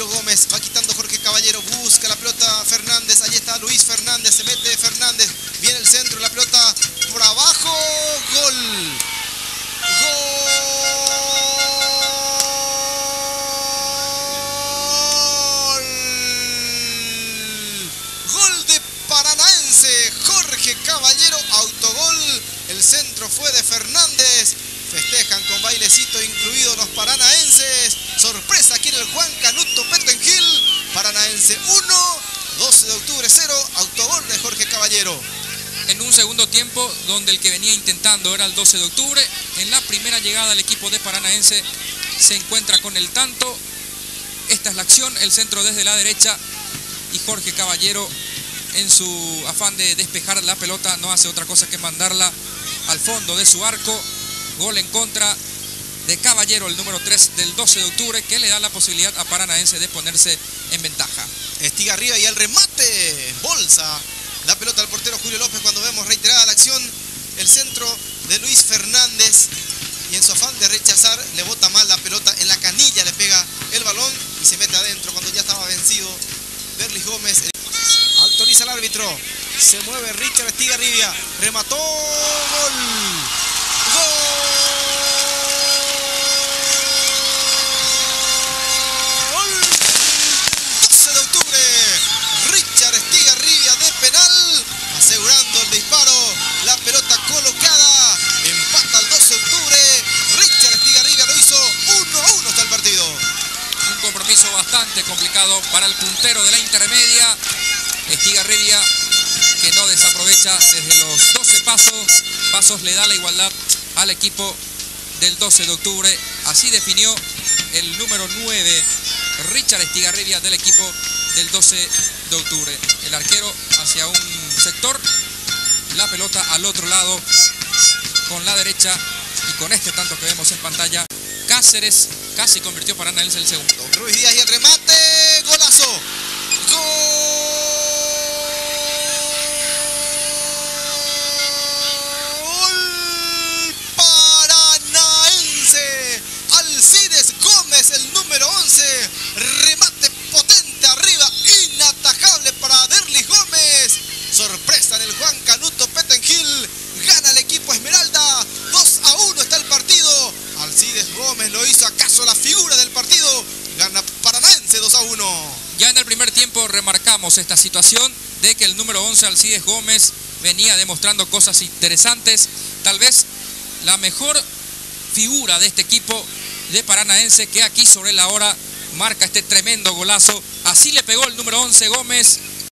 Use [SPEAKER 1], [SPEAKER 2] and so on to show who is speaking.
[SPEAKER 1] Camilo Gómez, va quitando Jorge Caballero, busca la pelota Fernández, allí está Luis Fernández, se mete Fernández, viene el centro, la pelota por abajo, gol. Gol de Paranaense, Jorge Caballero, autogol, el centro fue de Fernández. Festejan con bailecito incluidos los paranaenses. Sorpresa aquí en el Juan Canuto Pettengill. Paranaense 1, 12 de octubre 0, autogol de Jorge Caballero.
[SPEAKER 2] En un segundo tiempo donde el que venía intentando era el 12 de octubre. En la primera llegada el equipo de Paranaense se encuentra con el tanto. Esta es la acción, el centro desde la derecha y Jorge Caballero en su afán de despejar la pelota no hace otra cosa que mandarla al fondo de su arco. Gol en contra de Caballero, el número 3 del 12 de octubre, que le da la posibilidad a Paranaense de ponerse en ventaja.
[SPEAKER 1] Estigarribia y el remate, bolsa la pelota al portero Julio López cuando vemos reiterada la acción. El centro de Luis Fernández y en su afán de rechazar le bota mal la pelota en la canilla, le pega el balón y se mete adentro cuando ya estaba vencido Derlis Gómez. Autoriza el árbitro, se mueve Richard Estigarribia, remató, gol. ¡Gol! 12 de octubre, Richard Estigarribia de penal, asegurando el disparo, la pelota colocada, empata el 12 de octubre, Richard Estigarribia lo hizo 1-1 hasta el partido.
[SPEAKER 2] Un compromiso bastante complicado para el puntero de la intermedia, Estigarribia, que no desaprovecha desde los 12 pasos le da la igualdad al equipo del 12 de octubre. Así definió el número 9, Richard Estigarribia, del equipo del 12 de octubre. El arquero hacia un sector, la pelota al otro lado con la derecha, y con este tanto que vemos en pantalla, Cáceres casi convirtió Paranaense el segundo.
[SPEAKER 1] Ruiz Díaz y el remate, golazo, gol. Alcides Gómez, el número 11, remate potente arriba, inatajable para Derlis Gómez. Sorpresa en el Juan Canuto Pettengill, gana el equipo Esmeralda, 2-1 está el partido. Alcides Gómez lo hizo acaso la figura del partido, gana Paranaense 2-1.
[SPEAKER 2] Ya en el primer tiempo remarcamos esta situación de que el número 11, Alcides Gómez, venía demostrando cosas interesantes, tal vez la mejor figura de este equipo de Paranaense, que aquí sobre la hora marca este tremendo golazo. Así le pegó el número 11 Gómez